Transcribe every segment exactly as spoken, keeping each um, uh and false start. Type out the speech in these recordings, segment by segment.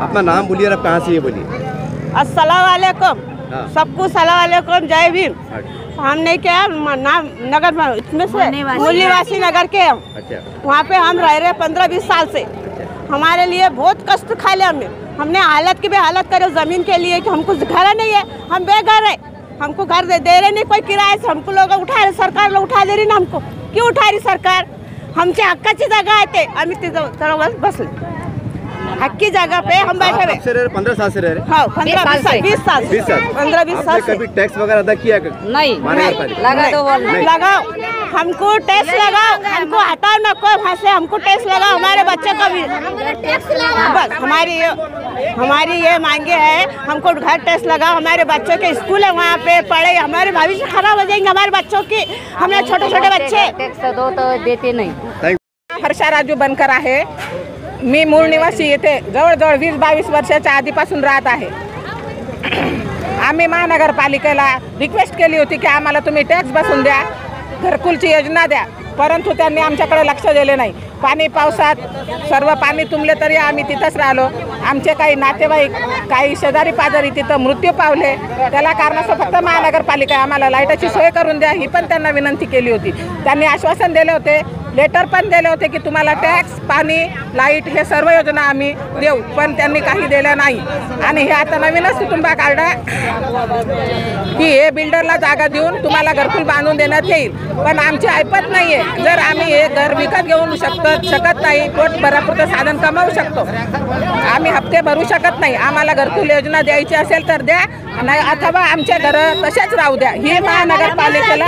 अपना नाम बोलिए और आप कहाँ से ये बोलिए। अस्सलाम वालेकुम, सबको सलाम वालेकुम, जय भीम। हमने क्या नाम नगर इसमें से मूल्यवासी नगर के हम वहाँ पे हम रह रहे पंद्रह बीस साल से। हमारे लिए बहुत कष्ट खा लिया हमने हमने हालत की भी हालत करे ज़मीन के लिए कि हमको घर नहीं है, हम बेघर है, हमको घर दे, दे रहे नहीं कोई किराए से, हमको लोग उठा रहे, सरकार लोग उठा दे रही ना, हमको क्यों उठा रही सरकार? हमचे हक्काची जागा आहे ते आम्ही तिथं बसले, हक्की जगह पे हम बैठे हुए। से रह रहे पंद्रह साल से रह रहे? हाँ, पंद्रह बीस साल बीस साल बीस साल पंद्रह बीस साल से कभी टैक्स वगैरह अदा किया? नहीं, लगा दो लगाओ, हमको टैक्स लगाओ, हमको हटाओ ना कोई वहाँ से, हमको टैक्स लगाओ, हमारे बच्चों का भी बस हमारी हमारी ये मांगे है, हमको घर टैक्स लगाओ, हमारे बच्चों के स्कूल है वहाँ पे पढ़े, हमारे भविष्य खराब हो जाएंगे हमारे बच्चों की, हमने छोटे छोटे बच्चे। टॅक्स दो तो देते नाही। हर्षा राजू बनकर आहे, मी मूळ निवासी येथे जवळजवळ वीस बावीस वर्षाच्या आधीपासून राहत आहे। आम्ही महानगरपालिकेला रिक्वेस्ट केली होती की आम्हाला तुम्ही टॅक्स बसवून द्या, घरकुलची योजना द्या, परंतु त्यांनी आमच्याकडे लक्ष दिले नाही। पाणी पावसात सर्व पाणी तुंबले तरी आम्ही तिथंच राहिलो। आमचे काही नातेवाईक काही शेजारी पाजारी तिथं मृत्यू पावले, त्याला कारणास्तव फक्त महानगरपालिका आम्हाला लाईटाची सोय करून द्या ही पण त्यांना विनंती केली होती। त्यांनी आश्वासन दिले होते, लेटर पण दिले होते की तुम्हाला टॅक्स पाणी लाईट हे सर्व योजना आम्ही देऊ, पण त्यांनी काही दिलं नाही। आणि हे आता नवीनच कुटुंब काढा की हे बिल्डरला जागा देऊन तुम्हाला घरकुल बांधून देण्यात येईल, पण आमची ऐपत नाही आहे। जर आम्ही हे घर विकत घेऊन शकत शकत नाही, पोट भरापुरतं साधन कमावू शकतो, आम्ही हप्ते भरू शकत नाही, आम्हाला घरकुल योजना द्यायची असेल तर द्या, नाही अथवा आमच्या घर तसेच राहू द्या। ही महानगरपालिकेला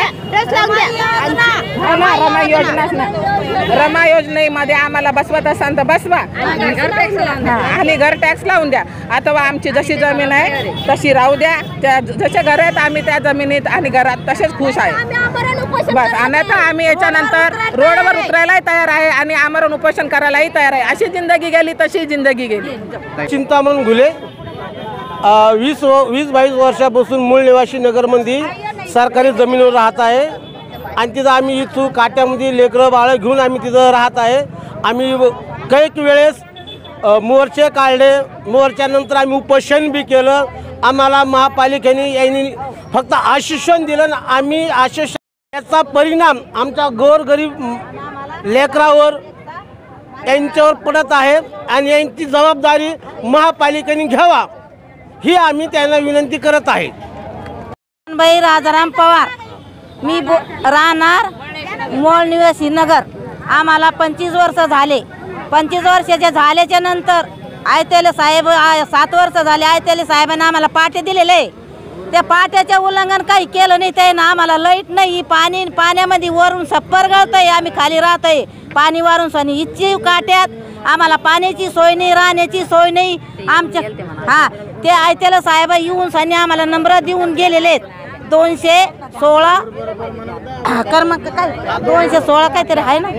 रमा योजनाच ना, रमा योजनेमध्ये आम्हाला बसवत असाल तर बसवा आणि घर टॅक्स लावून द्या, अथवा आमची जशी जमीन आहे तशी राहू द्या, त्या जसे घर आहेत आम्ही त्या जमिनीत आणि घरात तसेच खुश आहे बस। अन्यथा आम्ही याच्यानंतर रोडवर उतरायलाही तयार आहे आणि आमरण उपोषण करायलाही तयार आहे। अशी जिंदगी गेली तशी जिंदगी गेली। चिंतामण घुले, वीस वीस बावीस वर्षापासून मूळ निवासी नगरमध्ये सरकारी जमिनीवर राहत आहे आणि तिथं आम्ही इथून काट्यामध्ये लेकरं बाळं घेऊन आम्ही तिथं राहत आहे। आम्ही कैक वेळेस मोर्चे काढले, मोर्चानंतर आम्ही उपोषण बी केलं। आम्हाला महापालिकेने यांनी फक्त आश्वासन दिलं आणि आम्ही आश्वासन याचा परिणाम आमच्या गोरगरीब लेकरावर यांच्यावर पडत आहे आणि यांची जबाबदारी महापालिकेने घ्यावा ही आम्ही त्यांना विनंती करत आहे। बाई राजाराम पवार, मी राहणार मूळ निवासी नगर। आम्हाला पंचवीस वर्ष झाले, पंचवीस वर्षाचे झाल्याच्या नंतर आयतेले साहेब सात वर्ष झाले, आयतेले साहेबांना आम्हाला पाटे दिलेले, त्या पाट्याचे उल्लंघन काही केलं नाही, त्यानं आम्हाला लाईट नाही, पाणी पाण्यामध्ये वरून सप्पर गळत आहे, आम्ही खाली राहत आहे पाणी वारून सनी इच्छी काट्यात आम्हाला पाण्याची सोय नाही, राहण्याची सोय नाही आमच्या। हां, ते आयतेले साहेब येऊन सनी आम्हाला नंबर देऊन गेलेले आहेत। दोनशे सोळा क्रमांक काय दोनशे सोळा काहीतरी आहे ना,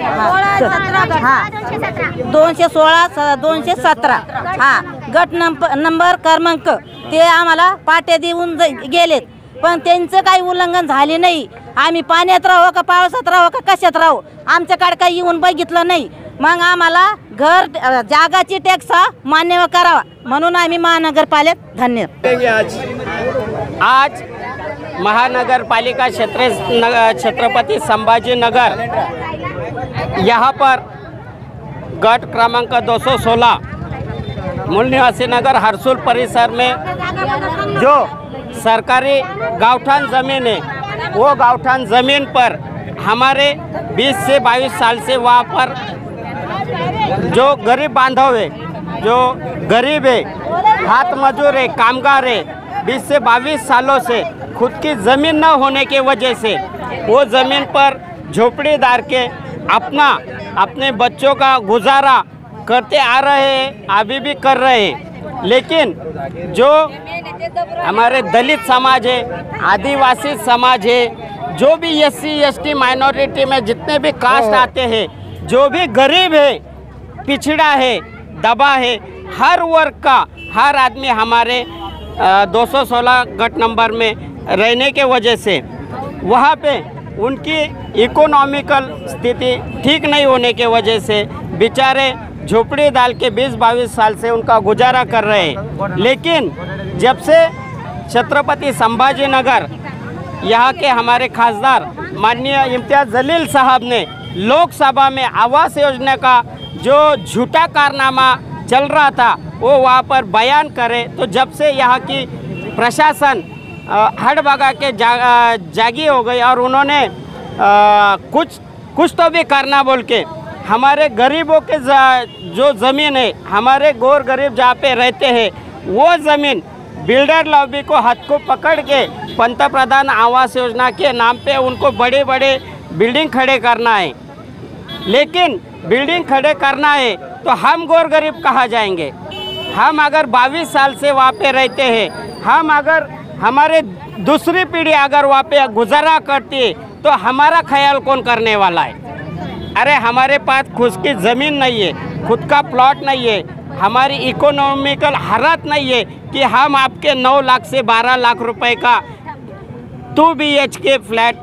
हां दोनशे सोळा दोनशे सतरा हां गट नंबर नंबर क्रमांक ते आम्हाला पाट्या देऊन गेलेत, पण त्यांचं काही उल्लंघन झाले नाही। आम्ही पाण्यात राहू का पावसात राहू का कशात राहू, आमच्याकडे काही येऊन बघितलं नाही। मग आम्हाला घर जागाची टॅक्स मान्य करावा म्हणून आम्ही महानगरपालिकेत धन्यवाद। आज आज महानगरपालिका क्षेत्र छत्रपति संभाजी नगर यहाँ पर गट क्रमांक दो सौ सोलह मूल निवासी नगर हरसुल परिसर में जो सरकारी गावठान ज़मीन है, वो गावठान ज़मीन पर हमारे बीस से बाईस साल से वहाँ पर जो गरीब बांधव है, जो गरीब है, हाथ मजूर है, कामगार है, बीस से बाईस सालों से खुद की ज़मीन न होने की वजह से वो ज़मीन पर झोपड़ीदार के अपना अपने बच्चों का गुजारा करते आ रहे हैं, अभी भी कर रहे हैं। लेकिन जो हमारे दलित समाज है, आदिवासी समाज है, जो भी S C S T minority में जितने भी कास्ट आते हैं, जो भी गरीब है, पिछड़ा है, दबा है, हर वर्ग का हर आदमी हमारे दो सौ सोलह गट नंबर में रहने के वजह से वहाँ पे उनकी इकोनॉमिकल स्थिति ठीक नहीं होने के वजह से बेचारे झोपड़ी डाल के बीस बाईस साल से उनका गुजारा कर रहे हैं। लेकिन जब से छत्रपति संभाजी नगर यहाँ के हमारे खासदार माननीय इम्तियाज़ जलील साहब ने लोकसभा में आवास योजना का जो झूठा कारनामा चल रहा था वो वहाँ पर बयान करे, तो जब से यहाँ की प्रशासन हड़ भगा के जा, जागी हो गई और उन्होंने आ, कुछ कुछ तो भी करना बोल के हमारे गरीबों के जो ज़मीन है, हमारे गौर गरीब जहाँ पे रहते हैं वो ज़मीन बिल्डर लॉबी को हाथ को पकड़ के पंतप्रधान आवास योजना के नाम पे उनको बड़े बड़े बिल्डिंग खड़े करना है। लेकिन बिल्डिंग खड़े करना है तो हम गौर गरीब कहाँ जाएंगे? हम अगर बाईस साल से वहाँ पे रहते हैं, हम अगर हमारे दूसरी पीढ़ी अगर वहाँ पे गुजारा करती है तो हमारा ख्याल कौन करने वाला है? अरे हमारे पास खुद की ज़मीन नहीं है, खुद का प्लॉट नहीं है, हमारी इकोनॉमिकल हालत नहीं है कि हम आपके नौ लाख से बारह लाख रुपए का two B H K flat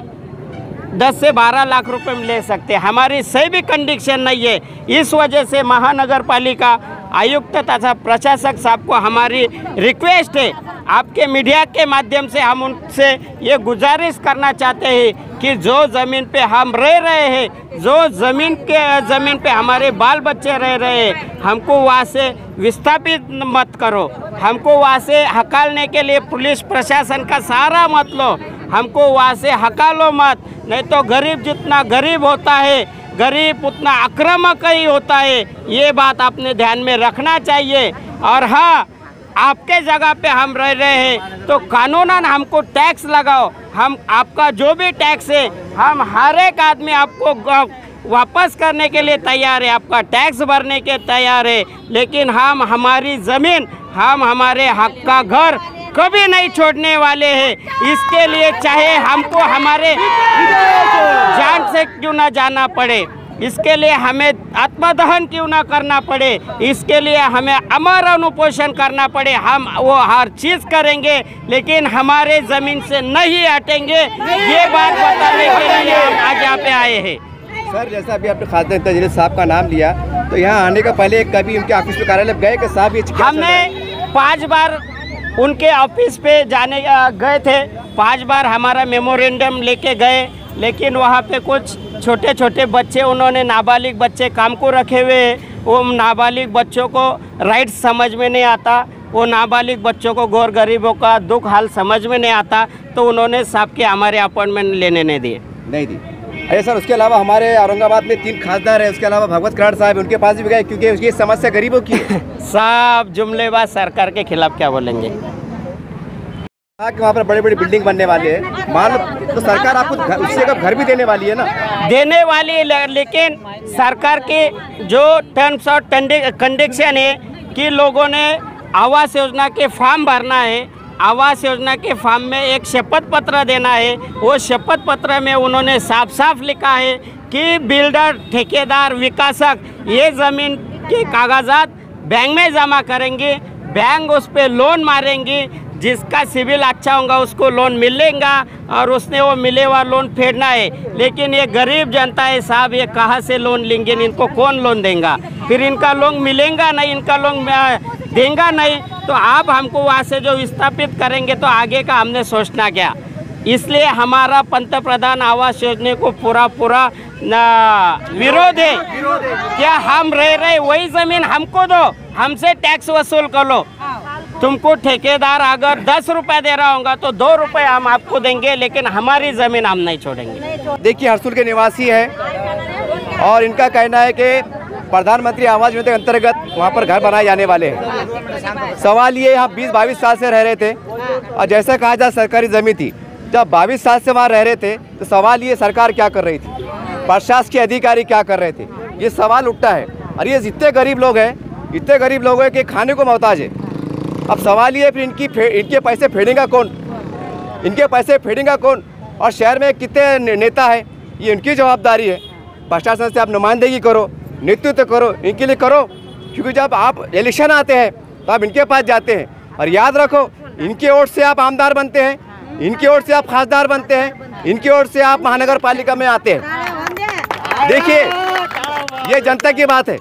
दस से बारह लाख रुपए में ले सकते हैं। हमारी सही भी कंडीशन नहीं है। इस वजह से महानगर पालिका आयुक्त तथा प्रशासक साहब को हमारी रिक्वेस्ट है, आपके मीडिया के माध्यम से हम उनसे ये गुजारिश करना चाहते हैं कि जो ज़मीन पे हम रह रहे हैं, जो ज़मीन के ज़मीन पे हमारे बाल बच्चे रह रहे हैं, हमको वहाँ से विस्थापित मत करो, हमको वहाँ से हकालने के लिए पुलिस प्रशासन का सहारा मत लो, हमको वहाँ से हकालो मत, नहीं तो गरीब जितना गरीब होता है गरीब उतना आक्रामक ही होता है। ये बात आपने ध्यान में रखना चाहिए। और हाँ, आपके जगह पे हम रह रहे हैं तो कानूनन हमको टैक्स लगाओ, हम आपका जो भी टैक्स है हम हर एक आदमी आपको वापस करने के लिए तैयार है, आपका टैक्स भरने के तैयार है। लेकिन हम हमारी ज़मीन, हम हमारे हक का घर कभी नहीं छोड़ने वाले हैं। इसके लिए चाहे हमको हमारे जान से क्यों ना जाना पड़े, इसके लिए हमें आत्मदहन क्यों ना करना पड़े, इसके लिए हमें अमर अनुपोषण करना पड़े, हम वो हर चीज़ करेंगे, लेकिन हमारे ज़मीन से नहीं हटेंगे। ये बात बताने के लिए हम आज यहाँ पे आए हैं। सर, जैसा अभी आपने खासदार इम्तियाज़ जलील साहब का नाम लिया, तो यहाँ आने का पहले कभी उनके ऑफिस में कार्यालय गए कि साहब ये हमने पाँच बार उनके ऑफिस पे जाने गए थे, पांच बार हमारा मेमोरेंडम लेके गए, लेकिन वहाँ पे कुछ छोटे छोटे बच्चे, उन्होंने नाबालिग बच्चे काम को रखे हुए हैं। वो नाबालिग बच्चों को राइट्स समझ में नहीं आता, वो नाबालिग बच्चों को गौर गरीबों का दुख हाल समझ में नहीं आता, तो उन्होंने साहब के हमारे अपॉइंटमेंट लेने नहीं दिए नहीं दी अरे सर, उसके अलावा हमारे औरंगाबाद में तीन खासदार हैं, उसके अलावा भगवत कराड़ साहब, उनके पास भी गए क्योंकि उसकी समस्या गरीबों की है। साहब जुमलेबाज सरकार के खिलाफ क्या बोलेंगे? वहाँ पर बड़े बड़े बिल्डिंग बनने वाले हैं, मान लो तो सरकार आपको उससे का घर भी देने वाली है ना? देने वाली है, लेकिन सरकार के जो टर्म्स और कंडीशन है कि लोगों ने आवास योजना के फॉर्म भरना है, आवास योजना के फॉर्म में एक शपथ पत्र देना है। वो शपथ पत्र में उन्होंने साफ साफ लिखा है कि बिल्डर, ठेकेदार, विकासक ये ज़मीन के कागजात बैंक में जमा करेंगे, बैंक उस पर लोन मारेंगे, जिसका सिविल अच्छा होगा उसको लोन मिलेगा और उसने वो मिले हुआ लोन फेरना है। लेकिन ये गरीब जनता है साहब, ये कहाँ से लोन लेंगे? इनको कौन लोन देगा? फिर इनका लोन मिलेगा नहीं, इनका लोन देगा नहीं, तो आप हमको वहाँ से जो विस्थापित करेंगे तो आगे का हमने सोचना क्या? इसलिए हमारा पंतप्रधान आवास योजना को पूरा पूरा विरोध है। क्या हम रह रहे वही ज़मीन हमको दो, हमसे टैक्स वसूल कर लो। तुमको ठेकेदार अगर दस रुपए दे रहा होगा तो दो रुपए हम आपको देंगे, लेकिन हमारी ज़मीन हम नहीं छोड़ेंगे। देखिए, हरसुल के निवासी है और इनका कहना है कि प्रधानमंत्री आवास योजना के अंतर्गत वहाँ पर घर बनाए जाने वाले हैं। सवाल ये, यहाँ बीस बाईस साल से रह रहे थे और जैसा कहा जाए सरकारी ज़मीन थी, जब बाईस साल से वहाँ रह रहे थे तो सवाल ये, सरकार क्या कर रही थी, प्रशासकीय अधिकारी क्या कर रहे थे, ये सवाल उठता है। और ये जितने गरीब लोग हैं, इतने गरीब लोग हैं कि खाने को मोहताज है। अब सवाल ये, फिर इनकी इनके पैसे फेडेगा कौन? इनके पैसे फेडेगा कौन? और शहर में कितने नेता है, ये इनकी जवाबदारी है। प्रशासन से आप नुमाइंदगी करो, नेतृत्व करो, इनके लिए करो, क्योंकि जब आप इलेक्शन आते हैं तो आप इनके पास जाते हैं। और याद रखो, इनके वोट से आप आमदार बनते हैं, इनके वोट से आप खासदार बनते हैं, इनके वोट से आप महानगर पालिका में आते हैं। देखिए, ये जनता की बात है,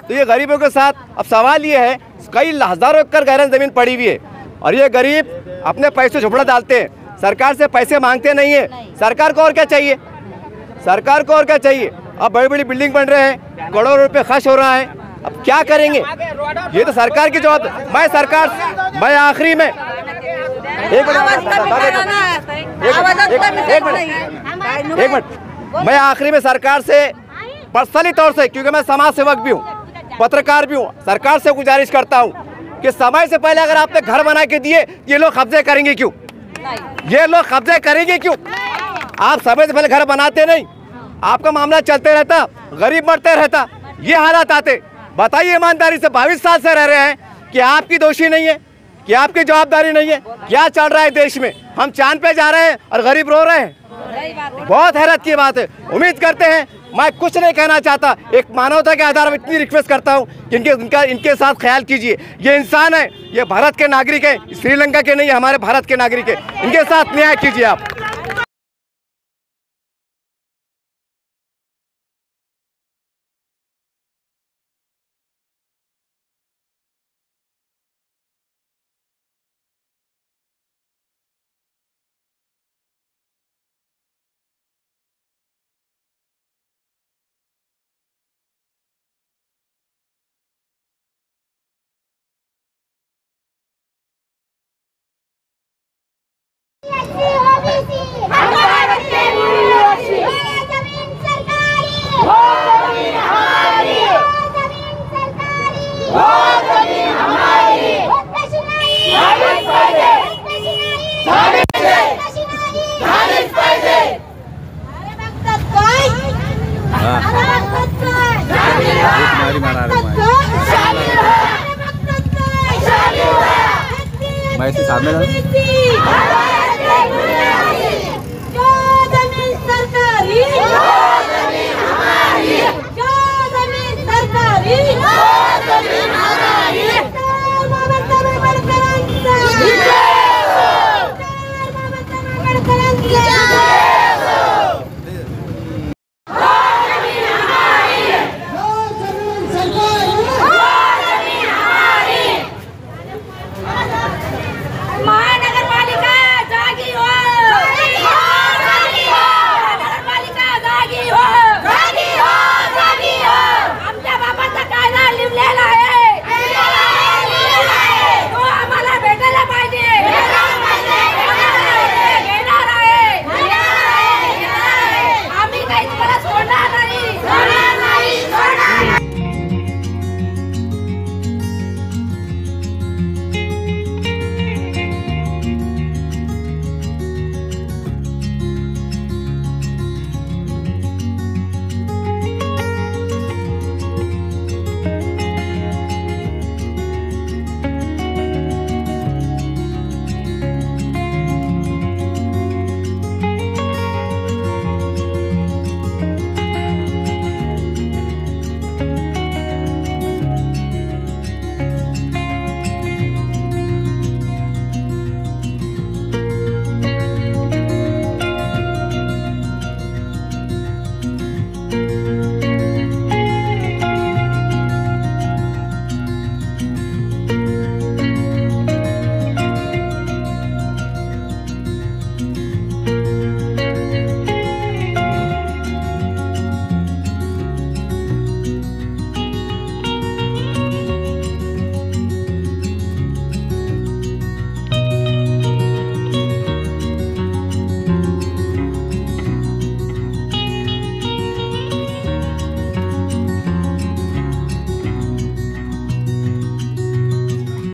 तो ये गरीबों के साथ अब सवाल ये है, कई हज़ारों एकड़ गहरन ज़मीन पड़ी हुई है और ये गरीब अपने पैसे झोपड़ा डालते हैं, सरकार से पैसे मांगते नहीं है। सरकार को और क्या चाहिए, सरकार को और क्या चाहिए? अब बड़ी बड़ी बिल्डिंग बन रहे हैं, करोड़ों रुपए खर्च हो रहा है, अब क्या करेंगे? ये तो सरकार की जवाब। मैं सरकार मैं आखिरी में एक मिनट एक मिनट मैं आखिरी में सरकार से पर्सनली तौर से, क्योंकि मैं समाज सेवक भी हूँ, पत्रकार भी हूँ, सरकार से गुजारिश करता हूँ कि समय से पहले अगर आपने घर बना के दिए, ये लोग कब्जे करेंगे क्यों? ये लोग कब्जे करेंगे क्यों? आप समय से पहले घर बनाते नहीं, आपका मामला चलते रहता, गरीब मरते रहता, ये हालात आते। बताइए ईमानदारी से, बाईस साल से रह रहे हैं कि आपकी दोषी नहीं है, कि आपकी जवाबदारी नहीं है? क्या चल रहा है देश में? हम चांद पे जा रहे हैं और गरीब रो रहे हैं। बहुत हैरत की बात है। उम्मीद करते हैं, मैं कुछ नहीं कहना चाहता, एक मानवता के आधार पर इतनी रिक्वेस्ट करता हूं कि इनके इनका इनके साथ ख्याल कीजिए। ये इंसान है, ये भारत के नागरिक है, श्रीलंका के नहीं, हमारे भारत के नागरिक है, इनके साथ न्याय कीजिए आप। मैं इसे सामने